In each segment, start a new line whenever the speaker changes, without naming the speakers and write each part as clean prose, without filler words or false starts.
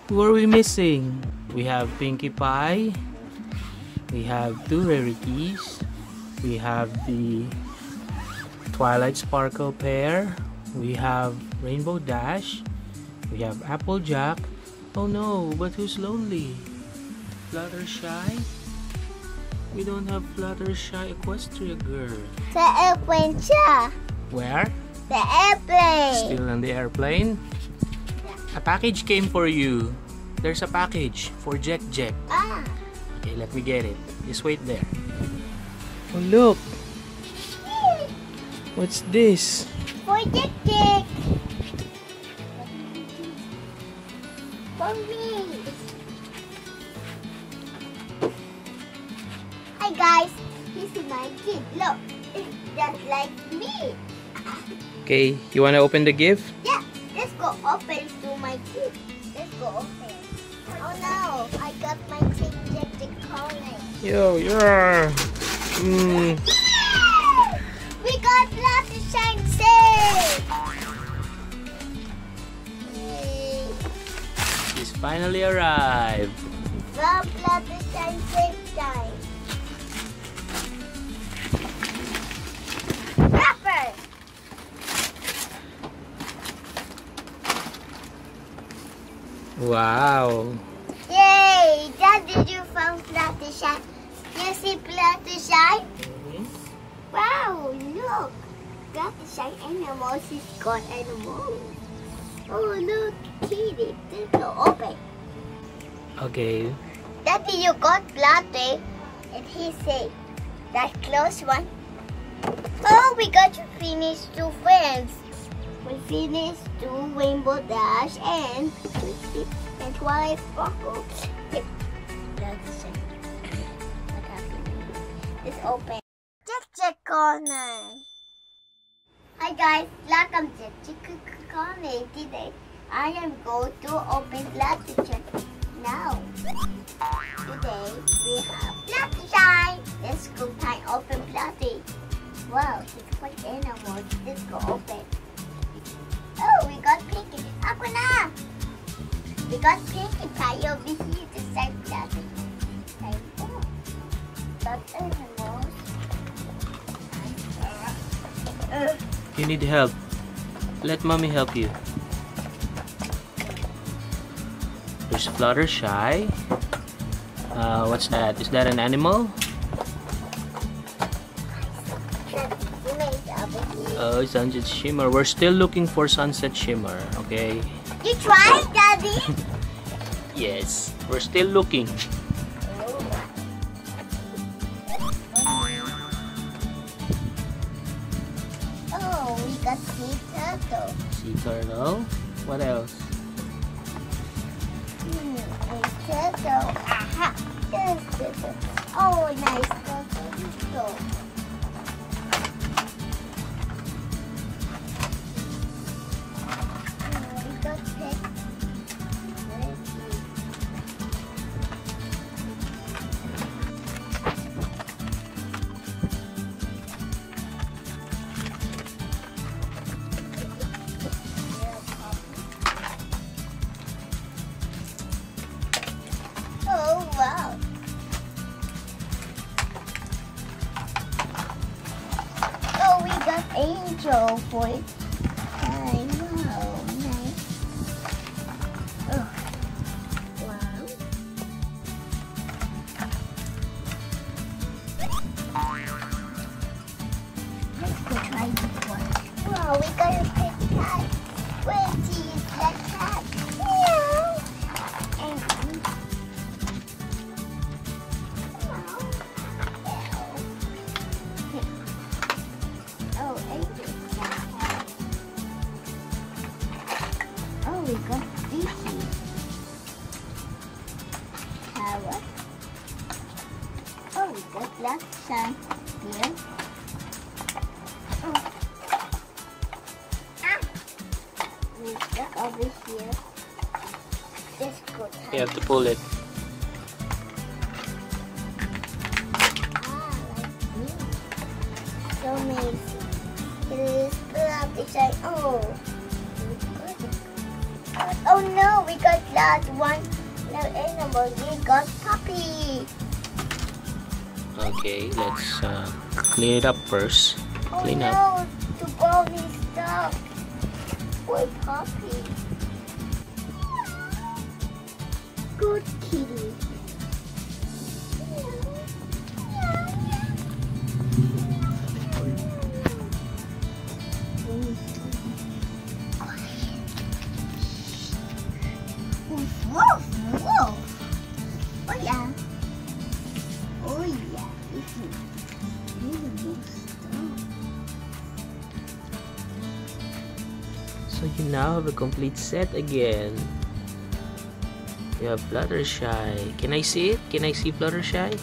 Who are we missing? We have Pinkie Pie. We have two rarities. We have the Twilight Sparkle pair. We have Rainbow Dash. We have Applejack. Oh no, but who's lonely? Fluttershy? We don't have Fluttershy Equestria girl.
The airplane siya.
Where?
The airplane.
Still on the airplane? A package came for you. There's a package for Jack.
Ah.
Okay, let me get it. Just wait there. Oh look! What's this?
For Jack. For me. Hi guys, this is my kid. Look, it's just like me.
Okay, you wanna open the gift?
Yeah, let's go open to my kid. Let's go open. Oh no, I got my kid Jack calling.
Yo, yeah.
We got Fluttershy safe.
He's finally arrived.
The Fluttershy safe time. Wrapper.
Wow.
Yay! Dad, did you find Fluttershy? You see Fluttershy? Wow, look! Fluttershy animals is got animals. Oh, look, kitty. Let's go open.
Okay.
Daddy, you got Flutter. And he said, that close one. Oh, we got to finish two friends. We finished two Rainbow Dash and Twilight Sparkle. That's it. What happened? It's open. Jack Corner. Hi guys, welcome to Jack Corner. Today I am going to open Fluttershy now. Today we have Fluttershy. Let's go try open Fluttershy. Wow, it's quite animals. Let's go open. Oh, we got Pinkie. Ako na! We got Pinkie Pie over here to start Fluttershy. Like, oh, that's animals.
You need help. Let mommy help you. There's Fluttershy. What's that? Is that an animal? Oh, Sunset Shimmer. We're still looking for Sunset Shimmer, okay?
You tried, Daddy?
Yes, we're still looking.
Oh, we got sea turtle.
Sea turtle. What else?
A turtle. Aha! There's turtle. Oh, nice turtle. We got pig. Oh, wow. Oh, we got angel for it. I know. Nice. Oh. Wow. Let's go try this one. Wow, we got a pet cat. Where is that cat? Meow. And oh, we got Vicky. Carrot. Oh, we got left side here. Oh. Ah. We got over here. Let's go.
You have to pull it.
So amazing. It is Fluttershy. Oh. Oh no, we got last one. No animal, we got puppy.
Okay, let's clean it up first.
Oh
Clean
no,
up.
to bony stuff. With puppy. Good kitty. Woof, woof. Oh yeah. Oh yeah. This is beautiful stuff.
So you now have a complete set again. You have Fluttershy. Can I see it? Can I see Fluttershy?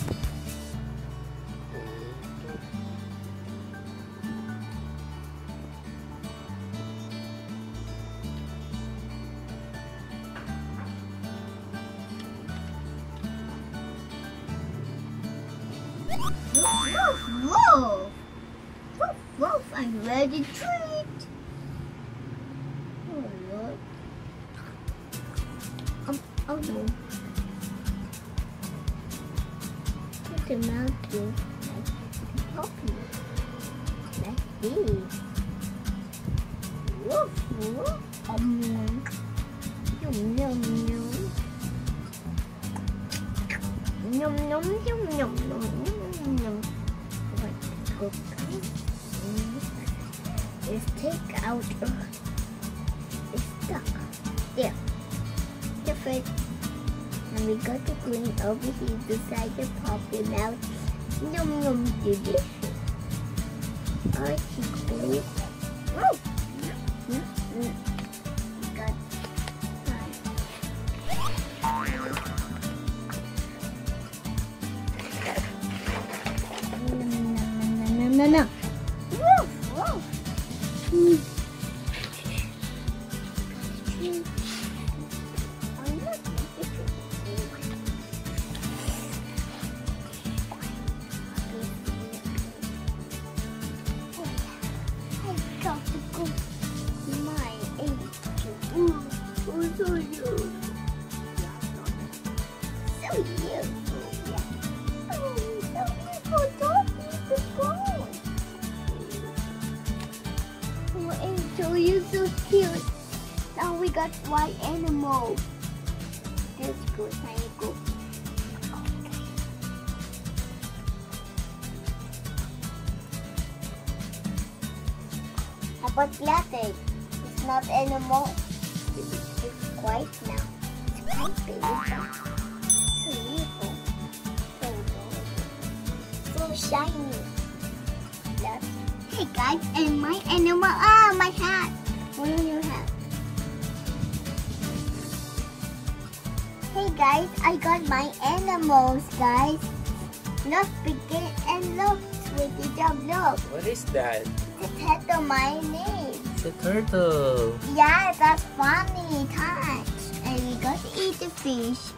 Woof, woof. Woof, woof. I'm ready to eat. Oh, Lord. Oh no. Put them out here. Like puppy. Like this. Woof, woof. Yum, yum, yum. Yum, yum, yum, yum, yum, yum, yum. What cookie? Let's take out it's stuck. There. Different. And we got to clean over here beside the puppy mouth. Yum yum delicious. Icy cool. Oh! Got no. Woof, woof. You're so cute. Now we got white animal. That's good. Now you go. How about Latte? It's not animal. It's white now. It's quite big. So beautiful. So shiny. That's hey guys, and my animal. Ah, my hat. What is your hat? Hey guys, I got my animals, guys. Look, begin and look, sweetie jump, look.
What is that?
The turtle, my name.
It's a turtle.
Yeah, that's funny touch. And we got to eat the fish.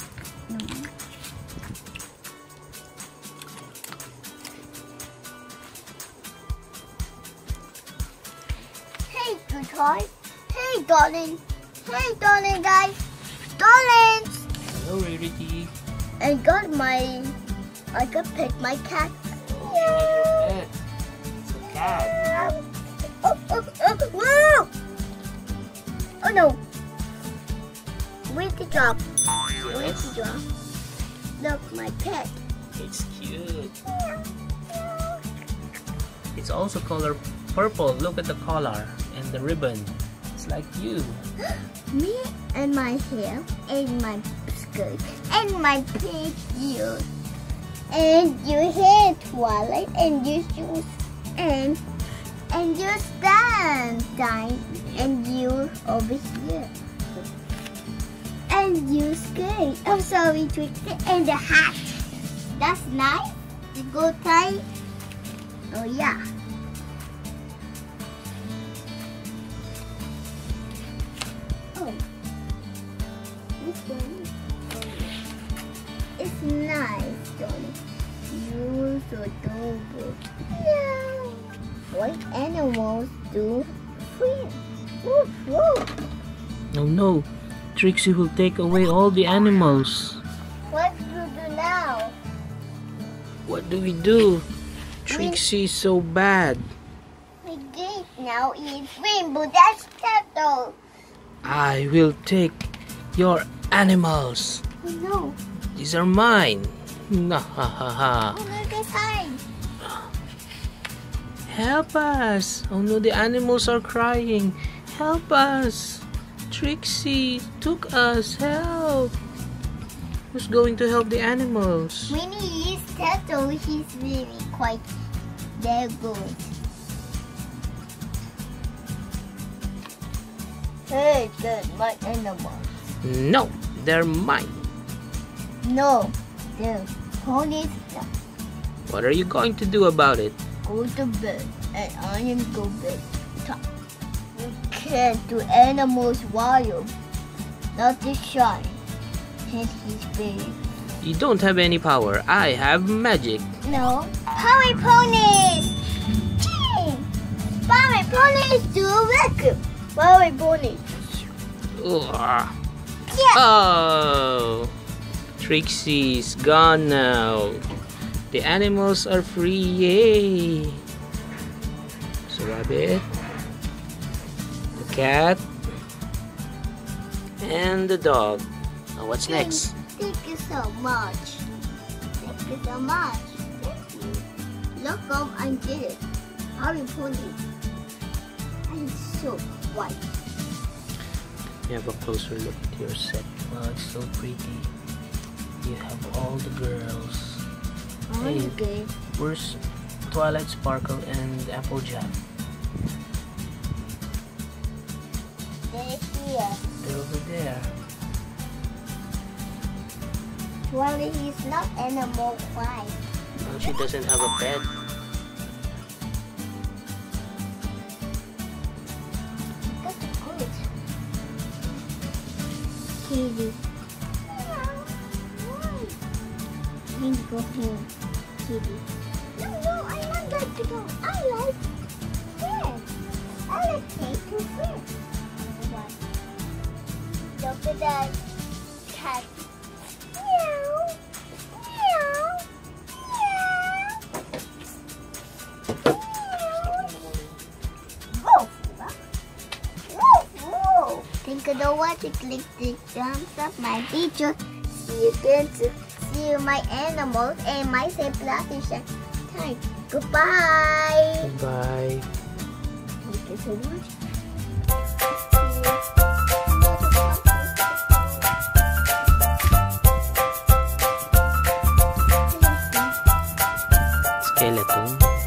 Hey, good toy. Hey, darling. Hey, darling, guys. Darling.
Hello, Rarity.
I got pet my cat.
Yeah. It's a cat.
Whoa! Oh no. Where's the drop? Where's the drop? Look, my pet.
It's cute. It's also color purple. Look at the collar and the ribbon. It's like you.
Me and my hair and my skirt and my pink ears and your hair, Twilight, and your shoes and your stand time and you over here and your skirt. I'm sorry, Twister, and the hat. That's nice. The gold tie. Oh yeah. Oh, this one. It's nice, Donnie. You're so adorable. Yeah. What animals do friends? Woof, woof.
Oh no, Trixie will take away all the animals.
What do you do now?
What do we do? Trixie is so bad.
My gate now is Rainbow Dash Turtle.
I will take your animals.
Oh no.
These are mine. Ha ha ha.
Oh, look inside.
Help us. Oh no, the animals are crying. Help us. Trixie took us. Help. Who's going to help the animals?
When he is turtle, he's really quite very good. Hey, good, my animals.
No, they're mine.
No, the ponies not.
What are you going to do about it?
Go to bed, and I am go bed. You can't do animals wild, not the shine. And he's big.
You don't have any power. I have magic.
No, power ponies. Gee, power ponies do vacuum. Power ponies.
Ugh.
Yeah.
Oh, Trixie's gone now. The animals are free. Yay! So Rabbit, the cat, and the dog. Now what's next?
Thank you so much. Thank you so much. Thank you. Look, I did it. Power ponies. I'm so white.
You have a closer look at your set. Wow, it's so pretty. You have all the girls. Hey,
Okay.
where's Twilight Sparkle and Applejack?
They're here.
They're over there.
Well, he's not animal white.
Oh, she doesn't have a bed.
That's good. Kitty. Go here, Kitty. No, I want that to go. I like friends. I like take to friends. Look at that cat. Meow. Meow. Meow. Woof. Woof. Woof. Think you know what to click the thumbs up my video. See you again to see my animals and my separation time. Goodbye.
Bye.
Thank you so much.
Skeleton.